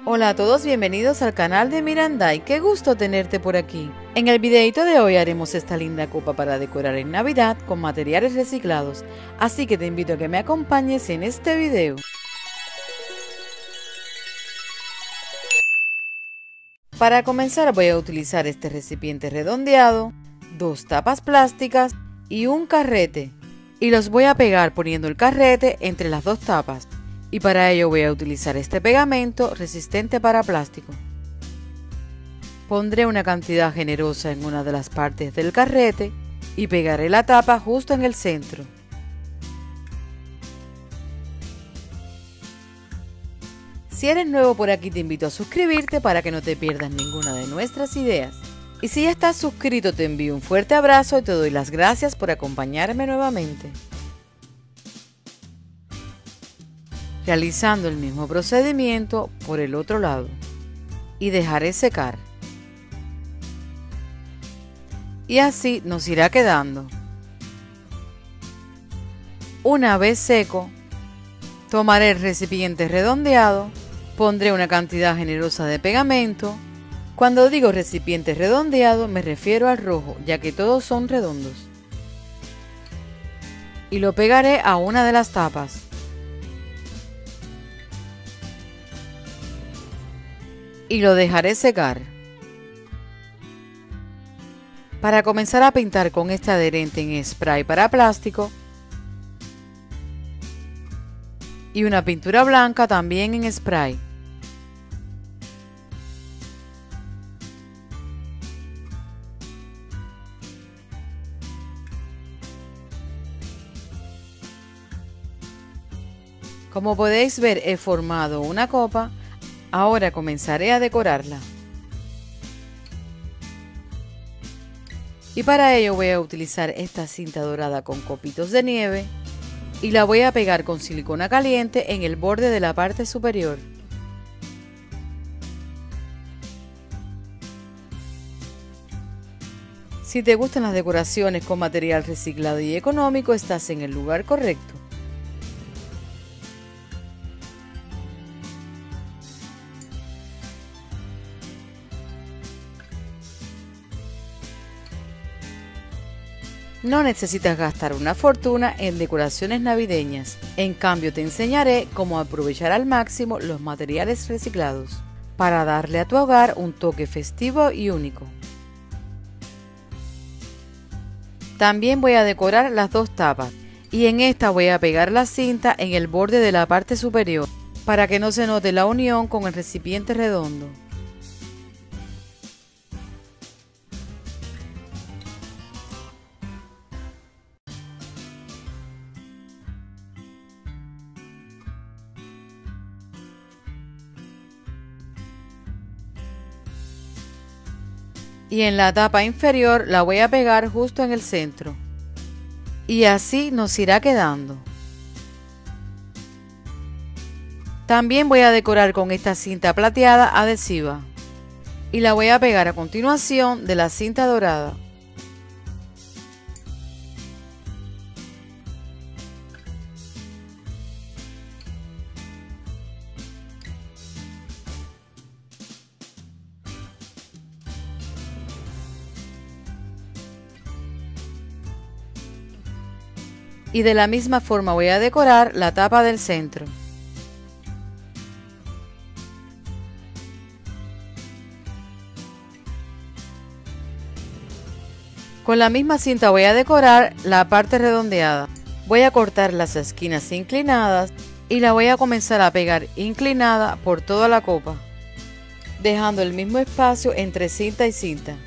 Hola a todos, bienvenidos al canal de Miranday, qué gusto tenerte por aquí. En el videito de hoy haremos esta linda copa para decorar en Navidad con materiales reciclados, así que te invito a que me acompañes en este video. Para comenzar voy a utilizar este recipiente redondeado, dos tapas plásticas y un carrete, y los voy a pegar poniendo el carrete entre las dos tapas. Y para ello voy a utilizar este pegamento resistente para plástico. Pondré una cantidad generosa en una de las partes del carrete y pegaré la tapa justo en el centro. Si eres nuevo por aquí te invito a suscribirte para que no te pierdas ninguna de nuestras ideas. Y si ya estás suscrito te envío un fuerte abrazo y te doy las gracias por acompañarme nuevamente. Realizando el mismo procedimiento por el otro lado y dejaré secar. Y así nos irá quedando. Una vez seco, tomaré el recipiente redondeado, pondré una cantidad generosa de pegamento. Cuando digo recipiente redondeado me refiero al rojo, ya que todos son redondos. Y lo pegaré a una de las tapas. Y lo dejaré secar. Para comenzar a pintar con este adherente en spray para plástico y una pintura blanca también en spray. Como podéis ver, he formado una copa. Ahora comenzaré a decorarla. Y para ello voy a utilizar esta cinta dorada con copitos de nieve y la voy a pegar con silicona caliente en el borde de la parte superior. Si te gustan las decoraciones con material reciclado y económico, estás en el lugar correcto. No necesitas gastar una fortuna en decoraciones navideñas, en cambio te enseñaré cómo aprovechar al máximo los materiales reciclados para darle a tu hogar un toque festivo y único. También voy a decorar las dos tapas y en esta voy a pegar la cinta en el borde de la parte superior para que no se note la unión con el recipiente redondo. Y en la tapa inferior la voy a pegar justo en el centro. Y así nos irá quedando. También voy a decorar con esta cinta plateada adhesiva. Y la voy a pegar a continuación de la cinta dorada. Y de la misma forma voy a decorar la tapa del centro. Con la misma cinta voy a decorar la parte redondeada. Voy a cortar las esquinas inclinadas y la voy a comenzar a pegar inclinada por toda la copa, dejando el mismo espacio entre cinta y cinta.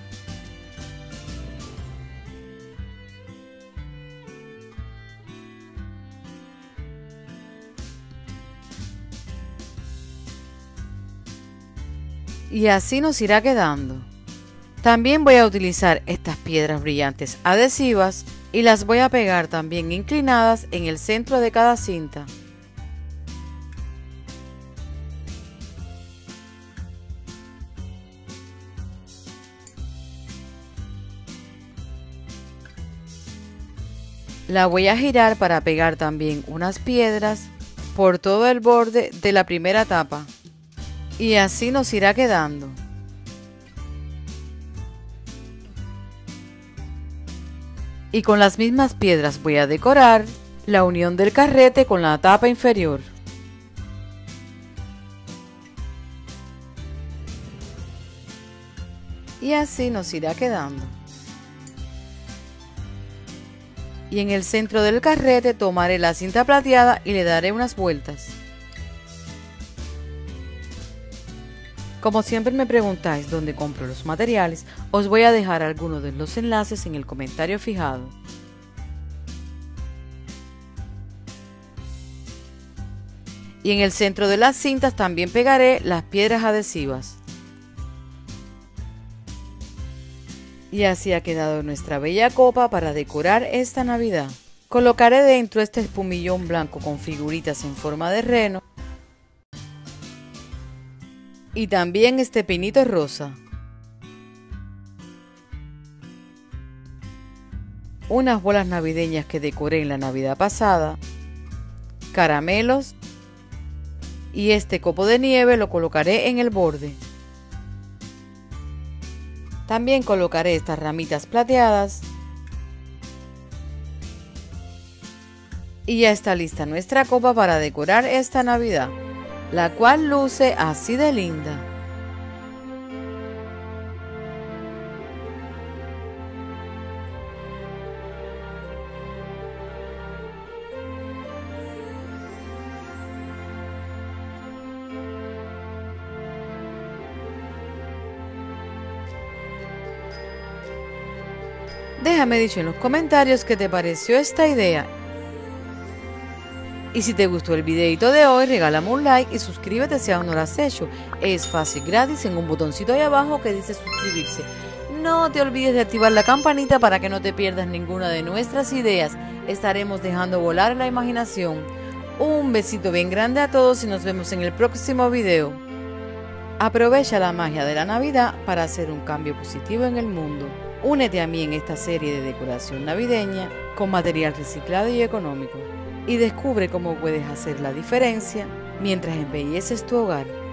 Y así nos irá quedando. También voy a utilizar estas piedras brillantes adhesivas y las voy a pegar también inclinadas en el centro de cada cinta. La voy a girar para pegar también unas piedras por todo el borde de la primera tapa. Y así nos irá quedando. Y con las mismas piedras voy a decorar la unión del carrete con la tapa inferior. Y así nos irá quedando. Y en el centro del carrete tomaré la cinta plateada y le daré unas vueltas. Como siempre me preguntáis dónde compro los materiales, os voy a dejar algunos de los enlaces en el comentario fijado. Y en el centro de las cintas también pegaré las piedras adhesivas. Y así ha quedado nuestra bella copa para decorar esta Navidad. Colocaré dentro este espumillón blanco con figuritas en forma de reno. Y también este pinito rosa. Unas bolas navideñas que decoré en la Navidad pasada. Caramelos. Y este copo de nieve lo colocaré en el borde. También colocaré estas ramitas plateadas. Y ya está lista nuestra copa para decorar esta Navidad, la cual luce así de linda. Déjame dicho en los comentarios qué te pareció esta idea. Y si te gustó el videito de hoy, regálame un like y suscríbete si aún no lo has hecho. Es fácil, gratis, en un botoncito ahí abajo que dice suscribirse. No te olvides de activar la campanita para que no te pierdas ninguna de nuestras ideas. Estaremos dejando volar la imaginación. Un besito bien grande a todos y nos vemos en el próximo video. Aprovecha la magia de la Navidad para hacer un cambio positivo en el mundo. Únete a mí en esta serie de decoración navideña con material reciclado y económico. Y descubre cómo puedes hacer la diferencia mientras embelleces tu hogar.